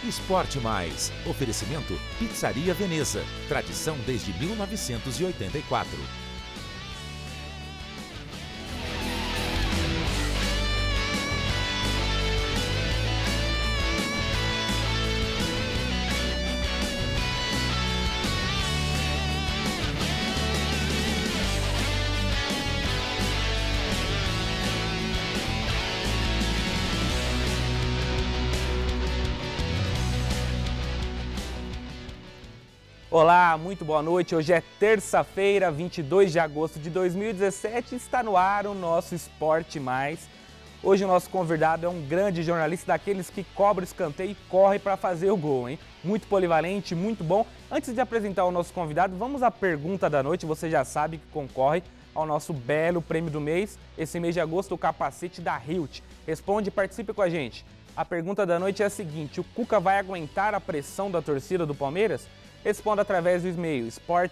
Esporte Mais. Oferecimento Pizzaria Veneza. Tradição desde 1984. Olá, muito boa noite. Hoje é terça-feira, 22 de agosto de 2017 e está no ar o nosso Esporte Mais. Hoje o nosso convidado é um grande jornalista daqueles que cobra o escanteio e corre para fazer o gol, hein? Muito polivalente, muito bom. Antes de apresentar o nosso convidado, vamos à pergunta da noite. Você já sabe que concorre ao nosso belo prêmio do mês. Esse mês de agosto, o capacete da Hilt. Responde e participe com a gente. A pergunta da noite é a seguinte: o Cuca vai aguentar a pressão da torcida do Palmeiras? Responda através do e-mail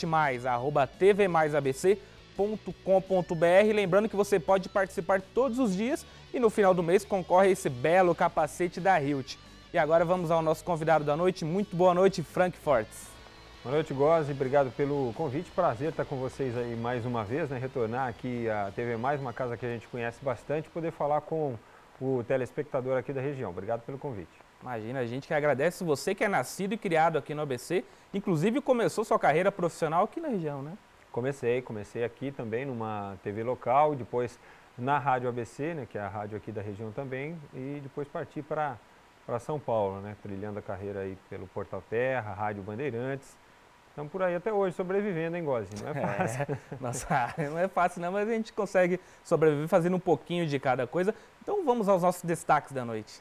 esportemais@tvmaisabc.com.br. Lembrando que você pode participar todos os dias e no final do mês concorre a esse belo capacete da Hilt. E agora vamos ao nosso convidado da noite. Muito boa noite, Frank Fortes. Boa noite, Gozzi. Obrigado pelo convite. Prazer estar com vocês aí mais uma vez, né? Retornar aqui à TV Mais, uma casa que a gente conhece bastante, poder falar com o telespectador aqui da região. Obrigado pelo convite. Imagina, a gente que agradece, você que é nascido e criado aqui no ABC, inclusive começou sua carreira profissional aqui na região, né? Comecei aqui também numa TV local, depois na Rádio ABC, né, que é a rádio aqui da região também, e depois parti para São Paulo, né, trilhando a carreira aí pelo Portal Terra, Rádio Bandeirantes. Estamos por aí até hoje, sobrevivendo, hein, Gozzi? Não é fácil. Nossa área não é fácil não, mas a gente consegue sobreviver fazendo um pouquinho de cada coisa. Então vamos aos nossos destaques da noite.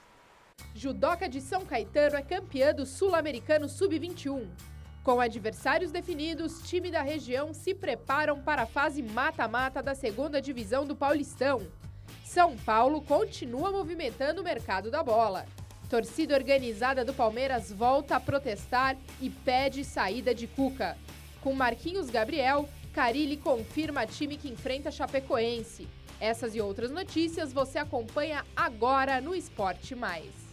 Judoca de São Caetano é campeã do Sul-Americano Sub-21. Com adversários definidos, time da região se preparam para a fase mata-mata da segunda divisão do Paulistão. São Paulo continua movimentando o mercado da bola. Torcida organizada do Palmeiras volta a protestar e pede saída de Cuca. Com Marquinhos Gabriel, Carille confirma time que enfrenta Chapecoense. Essas e outras notícias você acompanha agora no Esporte Mais.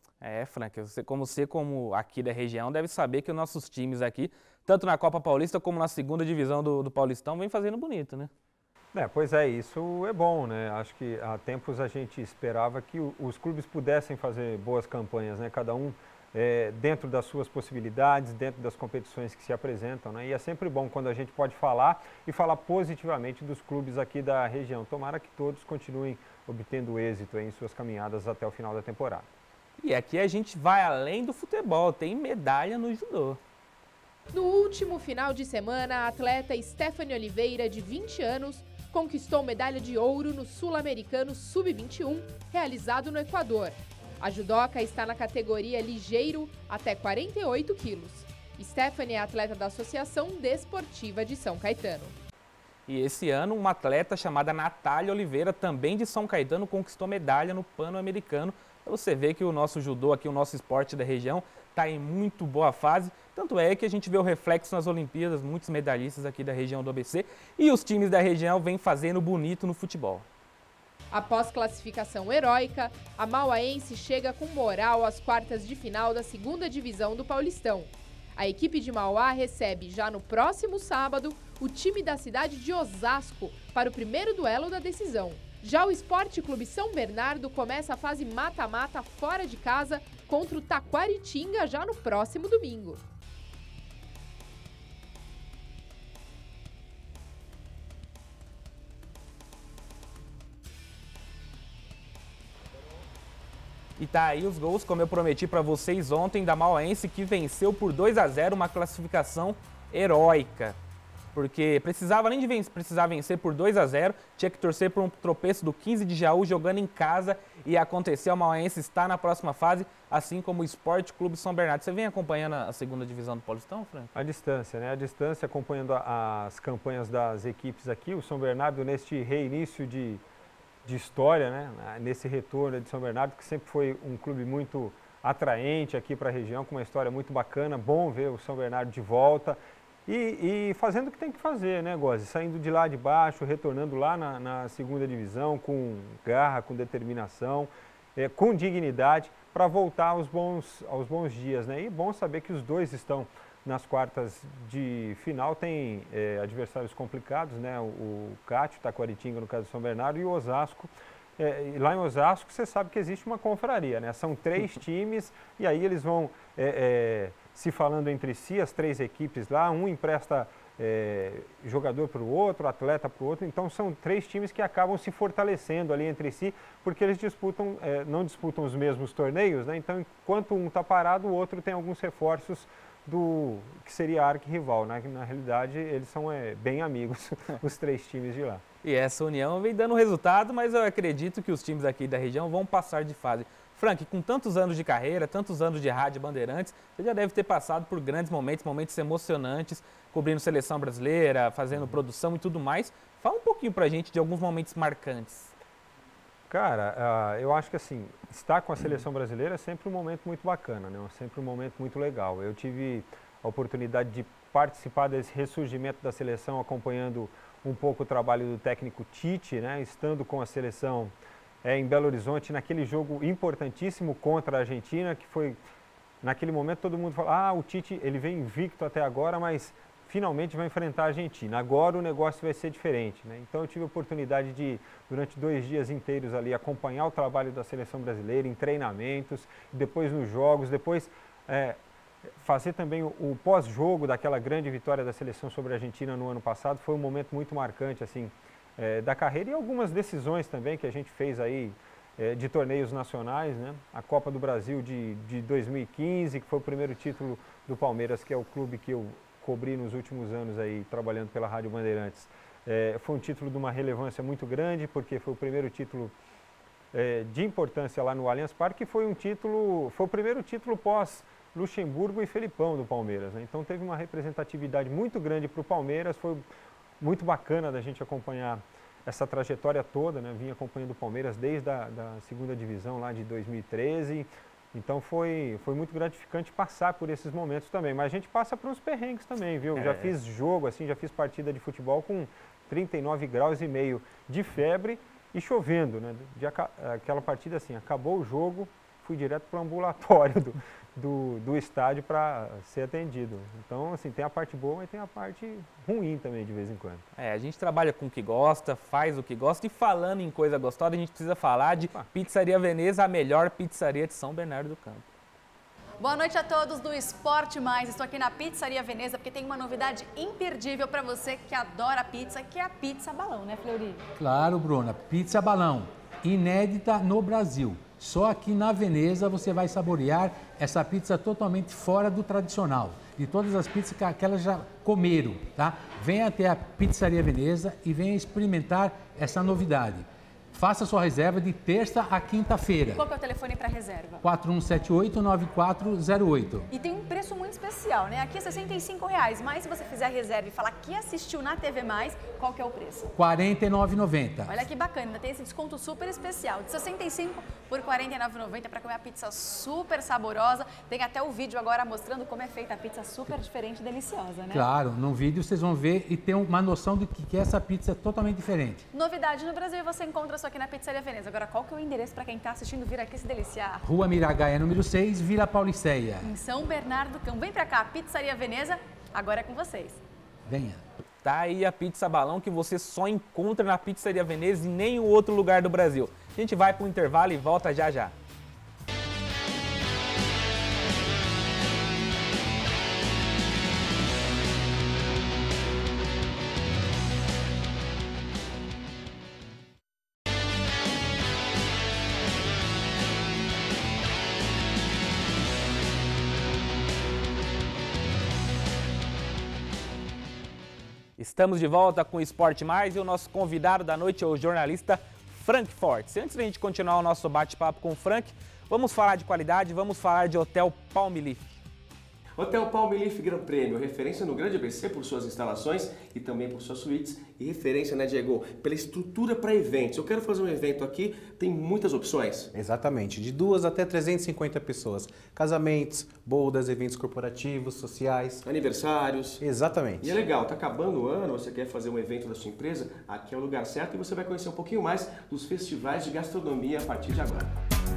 Frank, você como aqui da região deve saber que os nossos times aqui, tanto na Copa Paulista como na segunda divisão do Paulistão, vem fazendo bonito, né? Pois é, isso é bom, né? Acho que há tempos a gente esperava que os clubes pudessem fazer boas campanhas, né? Cada um dentro das suas possibilidades, dentro das competições que se apresentam, né? E é sempre bom quando a gente pode falar e falar positivamente dos clubes aqui da região. Tomara que todos continuem obtendo êxito em suas caminhadas até o final da temporada. E aqui a gente vai além do futebol, tem medalha no judô. No último final de semana, a atleta Stephanie Oliveira, de 20 anos, conquistou medalha de ouro no Sul-Americano Sub-21, realizado no Equador. A judoca está na categoria ligeiro até 48 quilos. Stephanie é atleta da Associação Desportiva de São Caetano. E esse ano, uma atleta chamada Natália Oliveira, também de São Caetano, conquistou medalha no Pan-Americano. Você vê que o nosso judô aqui, o nosso esporte da região, está em muito boa fase. Tanto é que a gente vê o reflexo nas Olimpíadas, muitos medalhistas aqui da região do ABC. E os times da região vêm fazendo bonito no futebol. Após classificação heróica, a Mauaense chega com moral às quartas de final da segunda divisão do Paulistão. A equipe de Mauá recebe já no próximo sábado o time da cidade de Osasco para o primeiro duelo da decisão. Já o Esporte Clube São Bernardo começa a fase mata-mata fora de casa contra o Taquaritinga já no próximo domingo. E tá aí os gols, como eu prometi para vocês ontem, da Mauaense, que venceu por 2-0, uma classificação heróica. Porque além de precisar vencer por 2-0, tinha que torcer por um tropeço do 15 de Jaú jogando em casa e aconteceu. A Mauaense está na próxima fase, assim como o Esporte Clube São Bernardo. Você vem acompanhando a segunda divisão do Paulistão, Frank? A distância, né? A distância, acompanhando as campanhas das equipes aqui. O São Bernardo neste reinício de história, né? Nesse retorno de São Bernardo, que sempre foi um clube muito atraente aqui para a região, com uma história muito bacana. Bom ver o São Bernardo de volta. E fazendo o que tem que fazer, né, Gozzi? Saindo de lá de baixo, retornando lá na segunda divisão com garra, com determinação. com dignidade para voltar aos bons dias, né? E bom saber que os dois estão nas quartas de final, tem adversários complicados, né? O Cátio, Taquaritinga, no caso de São Bernardo, e o Osasco. Lá em Osasco, você sabe que existe uma confraria, né? São 3 times e aí eles vão se falando entre si, as 3 equipes lá, um empresta jogador para o outro, atleta para o outro, então são 3 times que acabam se fortalecendo ali entre si, porque eles não disputam os mesmos torneios, né? Então enquanto um está parado, o outro tem alguns reforços do que seria arquirrival, né? Na realidade eles são bem amigos, os 3 times de lá. E essa união vem dando resultado, mas eu acredito que os times aqui da região vão passar de fase. Frank, com tantos anos de carreira, tantos anos de Rádio Bandeirantes, você já deve ter passado por grandes momentos emocionantes, cobrindo seleção brasileira, fazendo produção e tudo mais. Fala um pouquinho pra gente de alguns momentos marcantes. Cara, eu acho que assim, estar com a seleção brasileira é sempre um momento muito bacana, né? Sempre um momento muito legal. Eu tive a oportunidade de participar desse ressurgimento da seleção, acompanhando um pouco o trabalho do técnico Tite, né? Estando com a seleção em Belo Horizonte, naquele jogo importantíssimo contra a Argentina, que foi, naquele momento todo mundo falou, o Tite ele vem invicto até agora, mas finalmente vai enfrentar a Argentina, agora o negócio vai ser diferente, né? Então eu tive a oportunidade de, durante 2 dias inteiros ali, acompanhar o trabalho da seleção brasileira em treinamentos, depois nos jogos, depois fazer também o pós-jogo daquela grande vitória da seleção sobre a Argentina no ano passado. Foi um momento muito marcante assim, da carreira, e algumas decisões também que a gente fez aí de torneios nacionais, né? A Copa do Brasil de 2015, que foi o primeiro título do Palmeiras, que é o clube que eu cobri nos últimos anos aí, trabalhando pela Rádio Bandeirantes. Foi um título de uma relevância muito grande, porque foi o primeiro título de importância lá no Allianz Parque, foi o primeiro título pós Luxemburgo e Felipão do Palmeiras, né? Então teve uma representatividade muito grande para o Palmeiras, foi muito bacana da gente acompanhar essa trajetória toda, né? Vim acompanhando o Palmeiras desde a segunda divisão lá de 2013, então foi muito gratificante passar por esses momentos também, mas a gente passa por uns perrengues também, viu? Já fiz jogo assim, já fiz partida de futebol com 39 graus e meio de febre e chovendo, né? Aquela partida assim, acabou o jogo, fui direto para o ambulatório do estádio para ser atendido. Então, assim, tem a parte boa e tem a parte ruim também, de vez em quando. A gente trabalha com o que gosta, faz o que gosta, e falando em coisa gostosa, a gente precisa falar de Pizzaria Veneza, a melhor pizzaria de São Bernardo do Campo. Boa noite a todos do Esporte Mais. Estou aqui na Pizzaria Veneza porque tem uma novidade imperdível para você que adora pizza, que é a pizza balão, né, Fleury? Claro, Bruna, pizza balão, inédita no Brasil. Só aqui na Veneza você vai saborear essa pizza totalmente fora do tradicional, de todas as pizzas que elas já comeram, tá? Venha até a Pizzaria Veneza e venha experimentar essa novidade. Faça sua reserva de terça a quinta-feira. Qual que é o telefone para reserva? 4178-9408. E tem um preço muito especial, né? Aqui é R$ 65,00, mas se você fizer a reserva e falar que assistiu na TV+, qual que é o preço? R$ 49,90. Olha que bacana, ainda tem esse desconto super especial, de 65 por R$ 49,90 para comer a pizza super saborosa. Tem até o vídeo agora mostrando como é feita a pizza super diferente e deliciosa, né? Claro, no vídeo vocês vão ver e ter uma noção do que é essa pizza totalmente diferente. Novidade no Brasil, você encontra só aqui na Pizzaria Veneza. Agora, qual que é o endereço para quem está assistindo vir aqui se deliciar? Rua Miragaia, número 6, Vila Pauliceia. Em São Bernardo do Campo. Vem para cá, Pizzaria Veneza, agora é com vocês. Venha. Tá aí a pizza balão que você só encontra na Pizzaria Veneza e em nenhum outro lugar do Brasil. A gente vai para o intervalo e volta já já. Estamos de volta com o Esporte Mais e o nosso convidado da noite é o jornalista Frank Fortes. Antes da gente continuar o nosso bate-papo com o Frank, vamos falar de qualidade, vamos falar de Hotel Palm Leaf. Hotel Palmelife Gran Prêmio, referência no Grande ABC por suas instalações e também por suas suítes e referência, né, Diego, pela estrutura para eventos. Eu quero fazer um evento aqui, tem muitas opções. Exatamente, de 2 até 350 pessoas. Casamentos, bodas, eventos corporativos, sociais. Aniversários. Exatamente. E é legal, tá acabando o ano, você quer fazer um evento da sua empresa, aqui é o lugar certo e você vai conhecer um pouquinho mais dos festivais de gastronomia a partir de agora.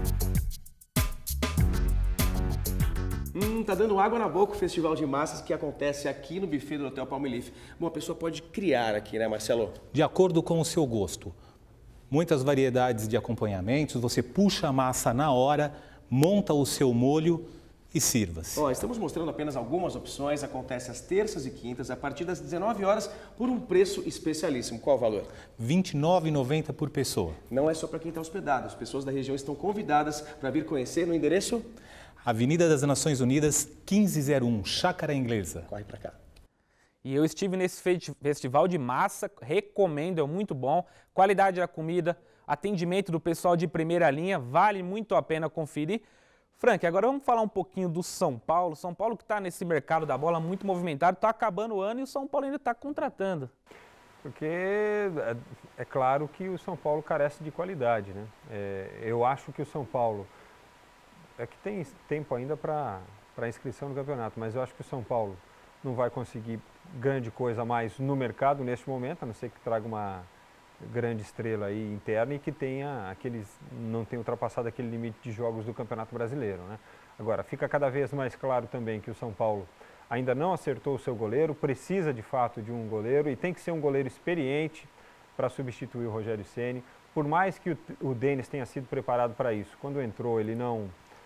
Tá dando água na boca o Festival de Massas que acontece aqui no buffet do Hotel Palmelife. Uma pessoa pode criar aqui, né, Marcelo? De acordo com o seu gosto. Muitas variedades de acompanhamentos, você puxa a massa na hora, monta o seu molho e sirva-se. Estamos mostrando apenas algumas opções, acontece às terças e quintas, a partir das 19 horas, por um preço especialíssimo. Qual o valor? R$ 29,90 por pessoa. Não é só para quem está hospedado, as pessoas da região estão convidadas para vir conhecer no endereço... Avenida das Nações Unidas, 1501, Chácara Inglesa. Corre para cá. E eu estive nesse festival de massa, recomendo, é muito bom. Qualidade da comida, atendimento do pessoal de primeira linha, vale muito a pena conferir. Frank, agora vamos falar um pouquinho do São Paulo. São Paulo que está nesse mercado da bola muito movimentado, está acabando o ano e o São Paulo ainda está contratando. Porque é claro que o São Paulo carece de qualidade, né? Eu acho que o São Paulo... É que tem tempo ainda para a inscrição no campeonato, mas eu acho que o São Paulo não vai conseguir grande coisa mais no mercado neste momento, a não ser que traga uma grande estrela aí interna e que não tenha ultrapassado aquele limite de jogos do Campeonato Brasileiro, né? Agora, fica cada vez mais claro também que o São Paulo ainda não acertou o seu goleiro, precisa de fato de um goleiro e tem que ser um goleiro experiente para substituir o Rogério Ceni. Por mais que o Denis tenha sido preparado para isso, quando entrou ele não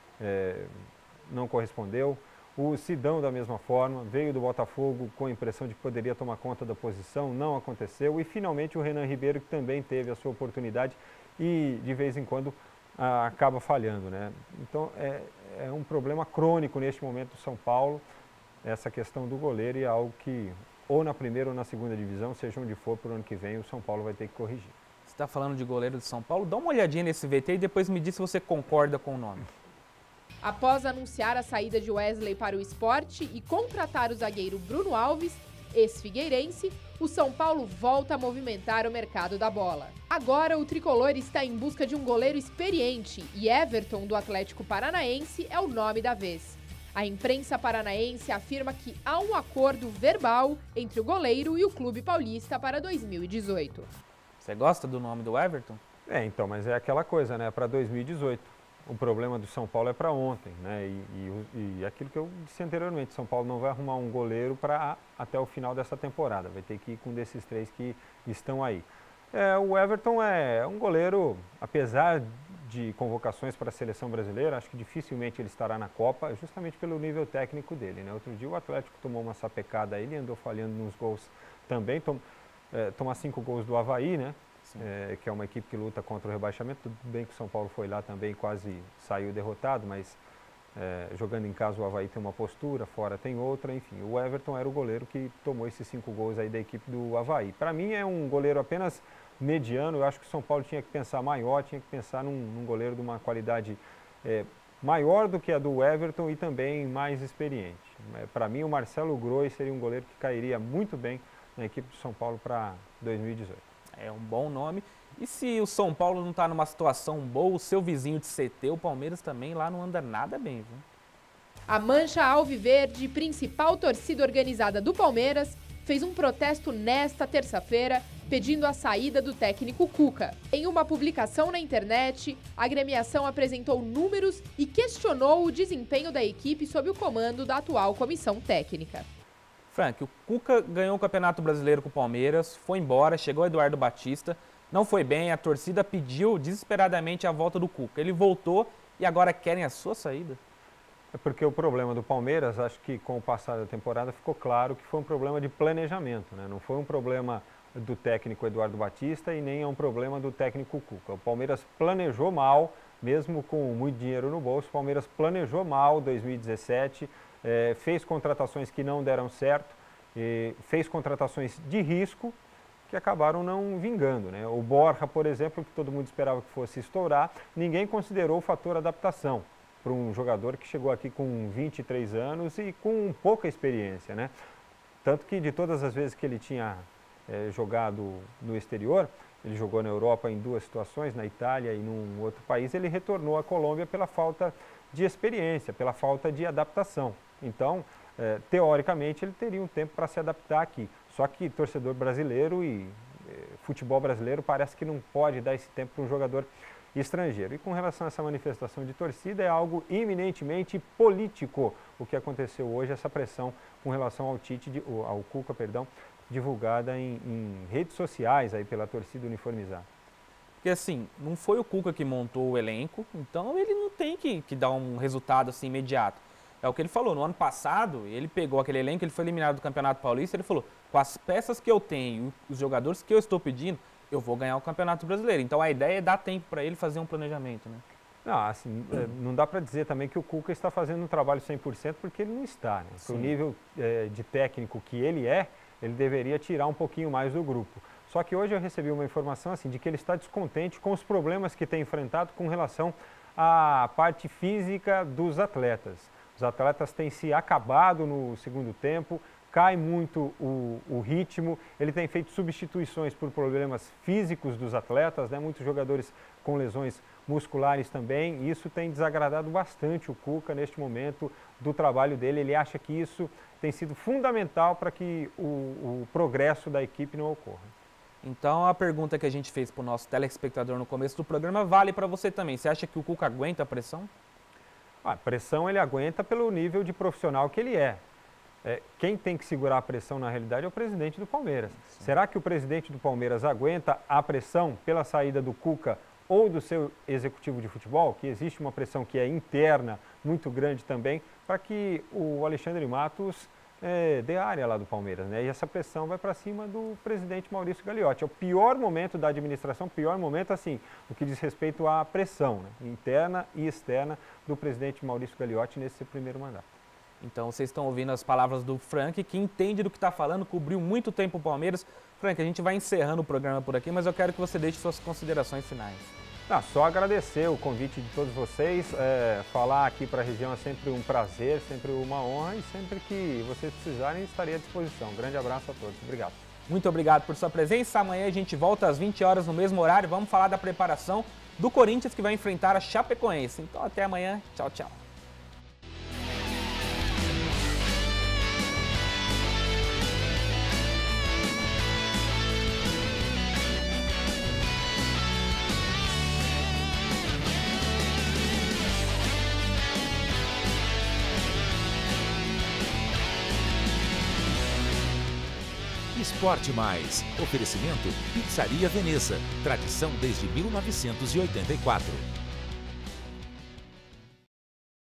correspondeu. O Sidão da mesma forma, veio do Botafogo com a impressão de que poderia tomar conta da posição, não aconteceu. E finalmente o Renan Ribeiro, que também teve a sua oportunidade e de vez em quando acaba falhando, né? Então é um problema crônico neste momento do São Paulo, essa questão do goleiro, e é algo que ou na primeira ou na segunda divisão, seja onde for para o ano que vem, o São Paulo vai ter que corrigir. Você está falando de goleiro de São Paulo? Dá uma olhadinha nesse VT e depois me diz se você concorda com o nome. Após anunciar a saída de Wesley para o Sport e contratar o zagueiro Bruno Alves, ex-figueirense, o São Paulo volta a movimentar o mercado da bola. Agora o tricolor está em busca de um goleiro experiente e Everton, do Atlético Paranaense, é o nome da vez. A imprensa paranaense afirma que há um acordo verbal entre o goleiro e o clube paulista para 2018. Você gosta do nome do Everton? Então, mas é aquela coisa, né? Para 2018. O problema do São Paulo é para ontem, né? E aquilo que eu disse anteriormente, São Paulo não vai arrumar um goleiro para até o final dessa temporada. Vai ter que ir com um desses três que estão aí. O Everton é um goleiro, apesar de convocações para a seleção brasileira, acho que dificilmente ele estará na Copa, justamente pelo nível técnico dele, né? Outro dia o Atlético tomou uma sapecada aí, ele andou falhando nos gols também, tomar 5 gols do Avaí, né? Que é uma equipe que luta contra o rebaixamento. Tudo bem que o São Paulo foi lá também, quase saiu derrotado, mas jogando em casa o Avaí tem uma postura, fora tem outra, enfim. O Everton era o goleiro que tomou esses 5 gols aí da equipe do Avaí. Para mim é um goleiro apenas mediano, eu acho que o São Paulo tinha que pensar maior, tinha que pensar num goleiro de uma qualidade maior do que a do Everton e também mais experiente. Para mim o Marcelo Groi seria um goleiro que cairia muito bem na equipe do São Paulo para 2018. É um bom nome. E se o São Paulo não está numa situação boa, o seu vizinho de CT, o Palmeiras também, lá não anda nada bem, viu? A Mancha Alviverde, principal torcida organizada do Palmeiras, fez um protesto nesta terça-feira, pedindo a saída do técnico Cuca. Em uma publicação na internet, a agremiação apresentou números e questionou o desempenho da equipe sob o comando da atual comissão técnica. Frank, o Cuca ganhou o Campeonato Brasileiro com o Palmeiras, foi embora, chegou Eduardo Batista, não foi bem, a torcida pediu desesperadamente a volta do Cuca. Ele voltou e agora querem a sua saída? É porque o problema do Palmeiras, acho que com o passar da temporada ficou claro que foi um problema de planejamento, né? Não foi um problema do técnico Eduardo Batista e nem é um problema do técnico Cuca. O Palmeiras planejou mal, mesmo com muito dinheiro no bolso, o Palmeiras planejou mal 2017, fez contratações que não deram certo, fez contratações de risco que acabaram não vingando, né? O Borja, por exemplo, que todo mundo esperava que fosse estourar, ninguém considerou o fator adaptação. para um jogador que chegou aqui com 23 anos e com pouca experiência, né? Tanto que de todas as vezes que ele tinha jogado no exterior, ele jogou na Europa em 2 situações, na Itália e num outro país, ele retornou à Colômbia pela falta de experiência, pela falta de adaptação. Então, teoricamente, ele teria um tempo para se adaptar aqui. Só que torcedor brasileiro e futebol brasileiro parece que não pode dar esse tempo para um jogador estrangeiro. E com relação a essa manifestação de torcida, é algo eminentemente político o que aconteceu hoje, essa pressão com relação ao Cuca, divulgada em redes sociais aí pela torcida uniformizada. Porque assim, não foi o Cuca que montou o elenco, então ele não tem que dar um resultado assim imediato. É o que ele falou, no ano passado, ele pegou aquele elenco, ele foi eliminado do Campeonato Paulista, ele falou, com as peças que eu tenho, os jogadores que eu estou pedindo, eu vou ganhar o Campeonato Brasileiro. Então a ideia é dar tempo para ele fazer um planejamento, né? Não, assim, não dá para dizer também que o Cuca está fazendo um trabalho 100%, porque ele não está, né? Para o nível de técnico que ele deveria tirar um pouquinho mais do grupo. Só que hoje eu recebi uma informação assim, de que ele está descontente com os problemas que tem enfrentado com relação à parte física dos atletas. Os atletas têm se acabado no segundo tempo, cai muito o ritmo, ele tem feito substituições por problemas físicos dos atletas, né? Muitos jogadores com lesões musculares também, e isso tem desagradado bastante o Cuca neste momento do trabalho dele. Ele acha que isso tem sido fundamental para que o progresso da equipe não ocorra. Então a pergunta que a gente fez para o nosso telespectador no começo do programa vale para você também. Você acha que o Cuca aguenta a pressão? A pressão ele aguenta pelo nível de profissional que ele é. Quem tem que segurar a pressão na realidade é o presidente do Palmeiras. Sim. Será que o presidente do Palmeiras aguenta a pressão pela saída do Cuca ou do seu executivo de futebol? Que existe uma pressão que é interna, muito grande também, para que o Alexandre Matos dê área lá do Palmeiras, né? E essa pressão vai para cima do presidente Maurício Gagliotti. É o pior momento da administração, pior momento assim, no que diz respeito à pressão, né? Interna e externa do presidente Maurício Gagliotti nesse primeiro mandato. Então vocês estão ouvindo as palavras do Frank, que entende do que está falando, cobriu muito tempo o Palmeiras. Frank, a gente vai encerrando o programa por aqui, mas eu quero que você deixe suas considerações finais. Só agradecer o convite de todos vocês. Falar aqui para a região é sempre um prazer, sempre uma honra, e sempre que vocês precisarem estarei à disposição. Um grande abraço a todos. Obrigado. Muito obrigado por sua presença. Amanhã a gente volta às 20 horas no mesmo horário. Vamos falar da preparação do Corinthians, que vai enfrentar a Chapecoense. Então até amanhã. Tchau, tchau. Esporte Mais. Oferecimento Pizzaria Veneza. Tradição desde 1984.